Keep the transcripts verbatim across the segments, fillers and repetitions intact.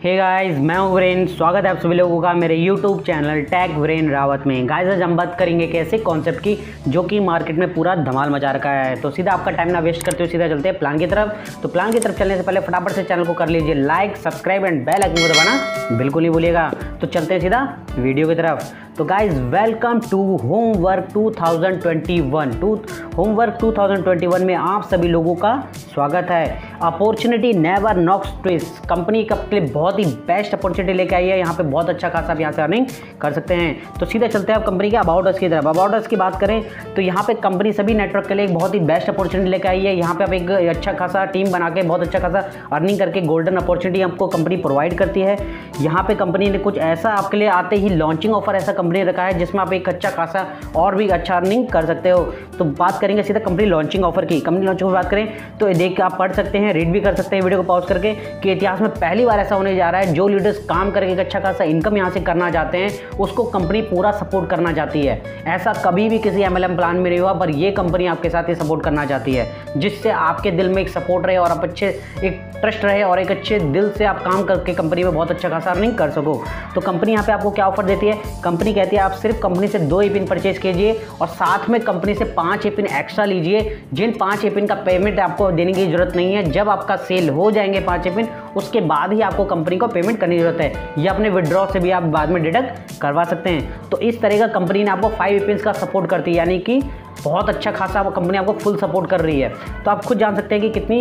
Hey guys, मैं हूं वीरेन। स्वागत है आप सभी लोगों का मेरे YouTube channel tech Viren Rawat में। गाइस आज हम बात करेंगे एक ऐसे कॉन्सेप्ट की जो कि मार्केट में पूरा धमाल मचा रखा है। तो सीधा आपका टाइम ना वेस्ट करते हुए सीधा चलते हैं प्लान की तरफ। तो प्लान की तरफ चलने से पहले फटाफट से चैनल को कर लीजिए like, subscribe and bell icon को दबाना बिल्कुल नहीं भूलिएगा। तो चलते हैं सीधा वीडियो की तरफ। तो guys welcome to homework two thousand twenty one. To homework two thousand twenty one में आप सभी लोगों का स्वागत है। Opportunity never knocks twist company के लिए बहुत ही बेस्ट अपॉर्चुनिटी लेके आई है। यहाँ पे बहुत अच्छा खासा आप यहाँ से अर्निंग कर सकते हैं। तो सीधा चलते हैं आप कंपनी के अबाउट अस की तरफ। अबाउट अस की बात करें तो यहाँ पे कंपनी सभी नेटवर्क के लिए एक बहुत ही बेस्ट अपॉर्चुनिटी लेके आई है। यहाँ पे आप एक अच्छा खासा टीम बना के बहुत अच्छा खासा अर्निंग करके गोल्डन अपॉर्चुनिटी आपको कंपनी प्रोवाइड करती है। यहाँ पे कंपनी ने कुछ ऐसा आपके लिए आते ही लॉन्चिंग ऑफर ऐसा कंपनी ने रखा है जिसमें आप एक अच्छा खासा और भी अच्छा अर्निंग कर सकते हो। तो बात करेंगे सीधा कंपनी लॉन्चिंग ऑफर की। कंपनी लॉन्चिंग की बात करें तो देख के आप पढ़ सकते हैं, रीड भी कर सकते हैं वीडियो को पॉज करके कि इतिहास में पहली बार ऐसा होने जा रहा है जो लीडर्स काम करके एक अच्छा खासा इनकम यहाँ से करना चाहते हैं उसको कंपनी पूरा सपोर्ट करना चाहती है। ऐसा कभी भी किसी एमएलएम प्लान में नहीं हुआ, पर ये कंपनी आपके साथ ही सपोर्ट करना चाहती है जिससे आपके दिल में एक सपोर्ट रहे और आप अच्छे एक ट्रस्ट रहे और एक अच्छे दिल से आप काम करके कंपनी में बहुत अच्छा खासा अर्निंग कर सको। तो कंपनी यहाँ पे आपको क्या ऑफर देती है? कंपनी कहती है आप सिर्फ कंपनी से दो एपिन परचेज कीजिए और साथ में कंपनी से पांच एपिन एक्स्ट्रा लीजिए, जिन पांच एपिन का पेमेंट आपको देने की जरूरत नहीं है। जब आपका सेल हो जाएंगे पांच एपिन उसके बाद ही आपको कंपनी को पेमेंट करने की जरूरत है, या अपने विड्रॉ से भी आप बाद में डिडक्ट करवा सकते हैं। तो इस तरह का कंपनी ने आपको फाइव एपिन का सपोर्ट करती है, यानी कि बहुत अच्छा खासा कंपनी आपको फुल सपोर्ट कर रही है। तो आप खुद जान सकते हैं कि कितनी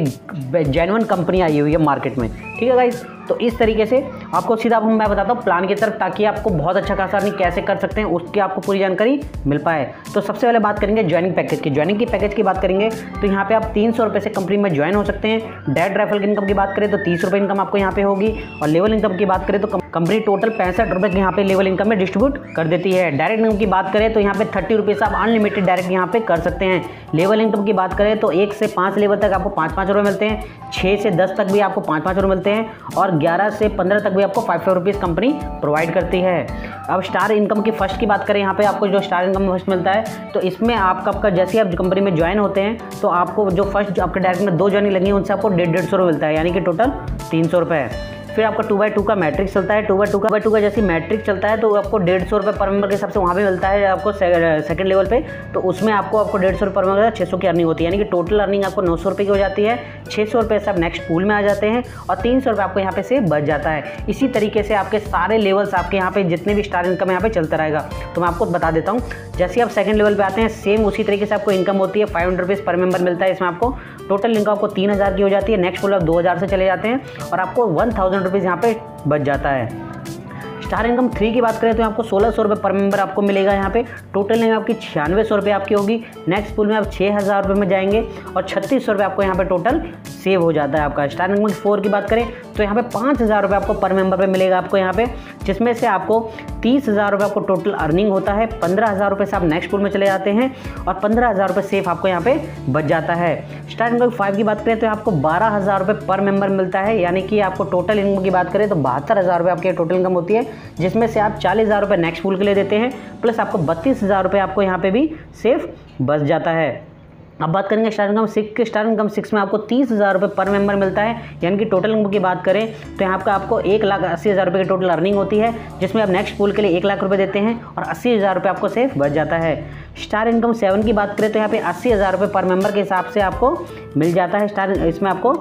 एक जेन्युइन कंपनी आई हुई है मार्केट में। ठीक है गाइस, तो इस तरीके से आपको सीधा मैं बताता हूँ प्लान की तरफ, ताकि आपको बहुत अच्छा खासा अर्निंग कैसे कर सकते हैं उसकी आपको पूरी जानकारी मिल पाए। तो सबसे पहले बात करेंगे ज्वाइनिंग पैकेज की। ज्वाइनिंग की पैकेज की बात करेंगे तो यहाँ पे आप तीन सौ रुपये से कंपनी में ज्वाइन हो सकते हैं। डायरेक्ट रेफरल की इनकम की बात करें तो तीस रुपये इनकम आपको यहाँ पे होगी, और लेवल इनकम की बात करें तो कंपनी टोटल पैंसठ रुपये के यहाँ पे लेवल इनकम में डिस्ट्रीब्यूट कर देती है। डायरेक्ट इनकम की बात करें तो यहाँ पे थर्टी रुपीज़ आप अनलिमिटेड डायरेक्ट यहाँ पे कर सकते हैं। लेवल इनकम की बात करें तो एक से पाँच लेवल तक आपको पाँच पाँच रुपये मिलते हैं, छः से दस तक भी आपको पाँच पाँच रुपये मिलते हैं, और ग्यारह से पंद्रह तक भी आपको five five rupees company provide करती है। अब स्टार इनकम की फर्स्ट की बात करें, यहाँ पे आपको जो स्टार इनकम फर्स्ट मिलता है तो इसमें आपका आपका जैसे आप कंपनी में ज्वाइन होते हैं तो आपको जो फर्स्ट आपके डायरेक्ट में दो ज्वाइनिंग लगी है उनसे आपको डेढ़ डेढ़ सौ रुपये मिलता है, यानी कि टोटल तीन सौ रुपये है। फिर आपका टू बाई टू का मैट्रिक्स चलता है। टू बाई टू का बाई टू का जैसे मैट्रिक चलता है तो आपको डेढ़ सौ रुपये पर मेंबर के हिसाब से वहाँ पे मिलता है आपको सेकंड लेवल पे। तो उसमें आपको आपको डेढ़ सौ रुपये पर मेंबर छः सौ की अर्निंग होती है, यानी कि टोटल अर्निंग आपको नौ सौ रुपये की हो जाती है। छः सौ रुपये से आप नेक्स्ट पूल में आ जाते हैं और तीन सौ रुपये आपको यहाँ पे से बच जाता है। इसी तरीके से आपके सारे लेवल्स आपके यहाँ पे जितने भी स्टार इनकम यहाँ पे चलता रहेगा। तो मैं आपको बता देता हूँ, जैसे आप सेकंड लेवल पे आते हैं सेम उसी तरीके से आपको इनकम होती है। Five hundred rupees per member मिलता है, इसमें आपको टोटल इनकम आपको तीन हज़ार की हो जाती है। नेक्स्ट पूल आप दो हज़ार से चले जाते हैं और आपको वन थाउजेंड रुपीज़ यहाँ पे बच जाता है। स्टार इनकम थ्री की बात करें तो आपको सोलह सौ रुपये पर मेंबर आपको मिलेगा। यहाँ पे टोटल इनकम आपकी छियानवे सौ रुपये आपकी होगी। नेक्स्ट पूल में आप छः हज़ार रुपये में जाएंगे और छत्तीस सौ रुपये आपको यहाँ पे टोटल सेव हो जाता है आपका। स्टार इनकम फोर की बात करें तो यहाँ पे पाँच हज़ार रुपये आपको पर मेंबर पे मिलेगा आपको यहाँ पे, जिसमें से आपको तीस हज़ार रुपये आपको टोटल अर्निंग होता है। पंद्रह हज़ार रुपये से आप नेक्स्ट पूल में चले जाते हैं और पंद्रह हज़ार रुपये सेफ आपको यहाँ पे बच जाता है। स्टार इनकम फाइव की बात करें तो आपको बारह हज़ार रुपये पर मेंबर मिलता है, यानी कि आपको टोटल इनकम की बात करें तो बहत्तर हज़ार रुपये आपकी टोटल इनकम होती है, जिसमें से आप चालीस हज़ार रुपये नेक्स्ट पूल के लिए देते हैं, प्लस आपको बत्तीस हज़ार रुपये आपको यहाँ पे भी सेफ बच जाता है। अब बात करेंगे स्टार इनकम सिक्स के। स्टार इनकम सिक्स में आपको तीस हज़ार रुपये पर मेंबर मिलता है, यानी कि टोटल इनकम की बात करें तो यहाँ आपका आपको एक लाख अस्सी हज़ार रुपये की टोटल अर्निंग होती है, जिसमें आप नेक्स्ट पूल के लिए एक लाख रुपये देते हैं और अस्सी हज़ार रुपये आपको सेफ बच जाता है। स्टार इनकम सेवन की बात करें तो यहाँ पे अस्सी हज़ार रुपये पर मेंबर के हिसाब से आपको मिल जाता है। स्टार इसमें आपको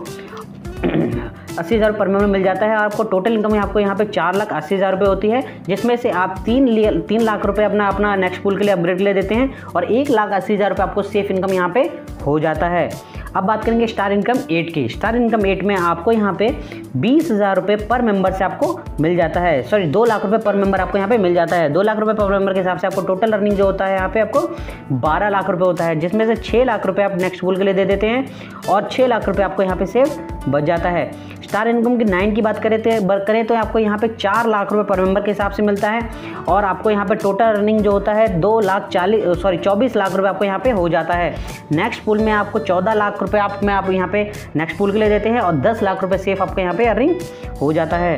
अस्सी हज़ार पर मेंबर मिल जाता है और आपको टोटल इनकम आपको यहाँ पे चार लाख अस्सी हज़ार रुपये होती है, जिसमें से आप तीन तीन लाख रुपए अपना अपना नेक्स्ट पूल के लिए अपग्रेड ले देते हैं और एक लाख अस्सी हज़ार रुपये आपको सेफ इनकम यहाँ पे हो जाता है। अब बात करेंगे स्टार इनकम एट की। स्टार इनकम एट में आपको यहाँ पे बीस हज़ार रुपये पर मेंबर से आपको मिल जाता है, सॉरी दो लाख रुपए पर मेंबर आपको यहाँ पे मिल जाता है। दो लाख रुपए पर मेंबर के हिसाब से आपको टोटल अर्निंग जो होता है यहाँ पे आपको बारह लाख रुपए होता है, जिसमें से छः लाख रुपए आप नेक्स्ट पूल के लिए दे देते हैं और छः लाख रुपए आपको यहाँ पे सेव बच जाता है। स्टार इनकम की नाइन की बात करें तो करें तो आपको यहाँ पे चार लाख रुपए पर मेंबर के हिसाब से मिलता है और आपको यहाँ पे टोटल अर्निंग जो होता है दो लाख चालीस सॉरी चौबीस लाख रुपए आपको यहाँ पे हो जाता है। नेक्स्ट पूल में आपको चौदह लाख रुपए आप में आप यहाँ पे नेक्स्ट पूल के लिए देते हैं और दस लाख रुपए सेफ आपको यहाँ पे अर्निंग हो जाता है।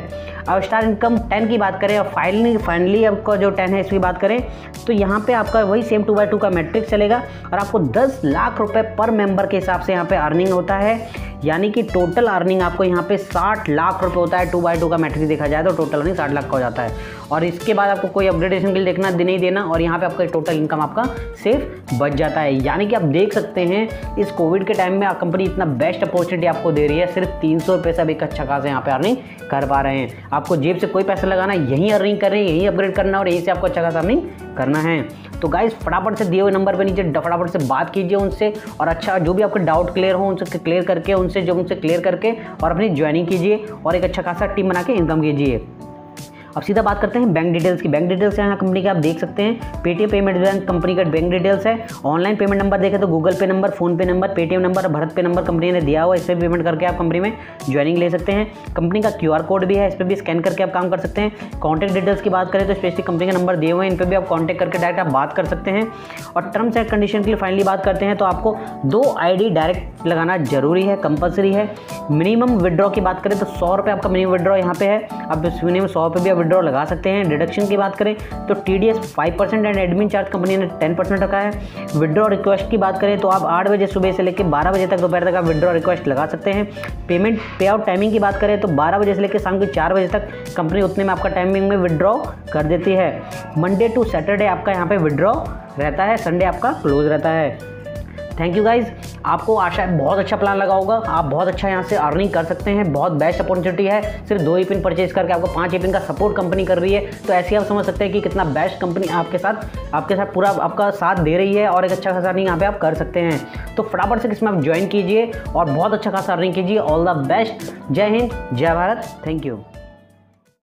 अब स्टार इनकम टेन की बात करें और फाइनली फाइनली आपका जो टेन है इसकी बात करें तो यहाँ पे आपका वही सेम टू बाई टू का मैट्रिक्स चलेगा और आपको दस लाख रुपए पर मेंबर के हिसाब से यहाँ पे अर्निंग होता है, यानी कि टोटल अर्निंग आपको यहाँ पे साठ लाख रुपए होता है। टू बाई टू का मैट्रिक्स देखा जाए तो टोटल अर्निंग साठ लाख का हो जाता है और इसके बाद आपको कोई अपग्रेडेशन के लिए देखना नहीं देना और यहाँ पे आपका टोटल इनकम आपका सेफ बच जाता है। यानी कि आप देख सकते हैं इस कोविड के टाइम में कंपनी इतना बेस्ट अपॉर्चुनिटी आपको दे रही है, सिर्फ तीन सौ रुपये से अब एक अच्छा खासा यहाँ पे अर्निंग कर पा रहे हैं। आपको जेब से कोई पैसा लगाना, यहीं अर्निंग कर रहे हैं, यहीं अपग्रेड करना और यहीं से आपको अच्छा खासा अर्निंग करना है। तो गाइस फटाफट से दिए हुए नंबर पे नीचे फटाफट से बात कीजिए उनसे और अच्छा जो भी आपके डाउट क्लियर हो उनसे क्लियर करके उनसे जो उनसे क्लियर करके और अपनी ज्वाइनिंग कीजिए और एक अच्छा खासा टीम बना के इनकम कीजिए। अब सीधा बात करते हैं बैंक डिटेल्स की। बैंक डिटेल्स यहाँ कंपनी के आप देख सकते हैं, पेटीएम पेमेंट बैंक कंपनी का बैंक डिटेल्स है। ऑनलाइन पेमेंट नंबर देखें तो Google Pay number, PhonePe number, Paytm number, BharatPe number company ने दिया हुआ, इस पर पेमेंट करके आप कंपनी में ज्वाइनिंग ले सकते हैं। कंपनी का क्यूआर कोड भी है, इस पर भी स्कैन करके आप काम कर सकते हैं। कॉन्टैक्ट डिटेल्स की बात करें तो स्पेशली कंपनी का नंबर दिए हुए हैं, इन पर भी आप कॉन्टैक्ट करके डायरेक्ट आप बात कर सकते हैं। और टर्म्स एंड कंडीशन के लिए फाइनली बात करते हैं तो आपको दो आई डी डायरेक्ट लगाना जरूरी है, कंपलसरी है। मिनिमम विड्रॉ की बात करें तो सौ रुपये आपका मिनिमम विड्रॉ यहाँ पे है, आप मिनिमम सौ रुपये भी आप विड्रॉ लगा सकते हैं। डिडक्शन की बात करें तो TDS five percent and admin charge company ने टेन परसेंट रखा है। विड्रॉ रिक्वेस्ट की बात करें तो आप आठ बजे सुबह से लेकर बारह बजे तक दोपहर तक आप विड्रॉ रिक्वेस्ट लगा सकते हैं। पेमेंट पे आउट टाइमिंग की बात करें तो बारह बजे से लेकर शाम के चार बजे तक कंपनी उतने में आपका टाइमिंग में विड्रॉ कर देती है। मंडे टू सैटरडे आपका यहाँ पे विड्रॉ रहता है, संडे आपका क्लोज रहता है। थैंक यू गाइज, आपको आशा है बहुत अच्छा प्लान लगा होगा, आप बहुत अच्छा यहाँ से अर्निंग कर सकते हैं। बहुत बेस्ट अपॉर्चुनिटी है, सिर्फ दो ई पिन परचेज करके आपको पाँच ई पिन का सपोर्ट कंपनी कर रही है। तो ऐसे आप समझ सकते हैं कि कितना बेस्ट कंपनी आपके साथ आपके साथ पूरा आपका साथ दे रही है और एक अच्छा खासा अर्निंग यहाँ पे आप कर सकते हैं। तो फटाफट से इसमें आप ज्वाइन कीजिए और बहुत अच्छा खासा अर्निंग कीजिए। ऑल द बेस्ट, जय हिंद, जय भारत, थैंक यू।